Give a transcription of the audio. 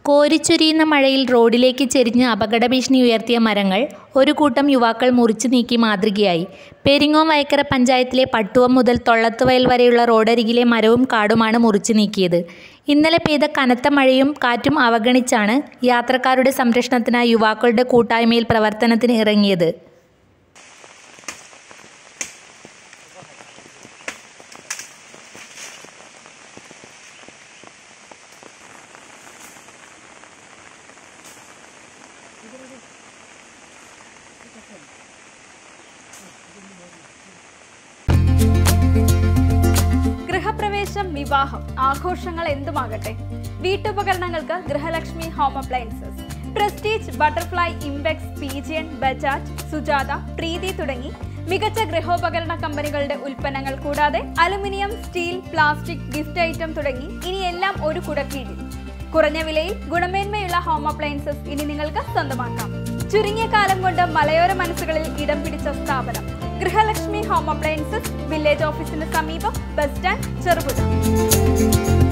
കോരിച്ചൊരിയുന്ന മഴയിൽ റോഡിലേക്ക് ചെരിഞ്ഞ് അപകടഭീഷണി ഉയർത്തിയ മരങ്ങൾ ഒരു കൂട്ടം യുവാക്കൾ മുറിച്ചു നീക്കി മാതൃകയായി. പെരിങ്ങോം വയക്കര പഞ്ചായത്തിലെ പട്ടുവം മുതൽ തൊള്ളത്തുവയൽ വരെയുള്ള റോഡരികിലെ മരവും കാടുമാണ് മുറിച്ചു നീക്കിയത്. ഇന്നലെ പെയ്ത കനത്ത മഴയും കാറ്റും അവഗണിച്ചാണ് യാത്രക്കാരുടെ സംരക്ഷണത്തിനായി യുവാക്കളുടെ കൂട്ടായ്മയിൽ പ്രവർത്തനത്തിന് ഇറങ്ങിയത്. ഗൃഹപ്രവേശം, വിവാഹം, ആഘോഷങ്ങൾ എന്തുമാകട്ടെ, വീട്ടുപകരണങ്ങൾക്ക് Grihalakshmi home appliances. Prestige, Butterfly, Impex, Pigeon, Bajaj, Sujata, Preethi തുടങ്ങി മികച്ച ഗൃഹോപകരണ കമ്പനികളുടെ ഉൽപ്പന്നങ്ങൾ കൂടാതെ aluminium, steel, plastic, gift item തുടങ്ങി ഇനി എല്ലാം ഒരു കുടക്കീഴിൽ. കുറഞ്ഞ വിലയിൽ ഗുണമേന്മയുള്ള ഹോം അപ്ലയൻസസ് ഇനി നിങ്ങൾക്ക് സ്വന്തമാക്കാം. ചുരുങ്ങിയ കാലം കൊണ്ട് മലയോര മനസ്സുകളിൽ ഇടം പിടിച്ച സ്ഥാപനം ഗൃഹലക്ഷ്മി ഹോം അപ്ലയൻസസ്, വില്ലേജ് ഓഫീസിന് സമീപം, ബസ് സ്റ്റാൻഡ്, ചെറുപുഴ.